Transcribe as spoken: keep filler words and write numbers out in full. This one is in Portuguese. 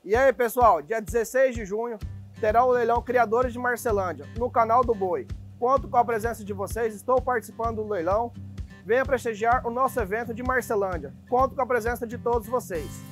E aí, pessoal, dia dezesseis de junho terá o leilão Criadores de Marcelândia no canal do Boi. Conto com a presença de vocês, estou participando do leilão. Venha prestigiar o nosso evento de Marcelândia. Conto com a presença de todos vocês.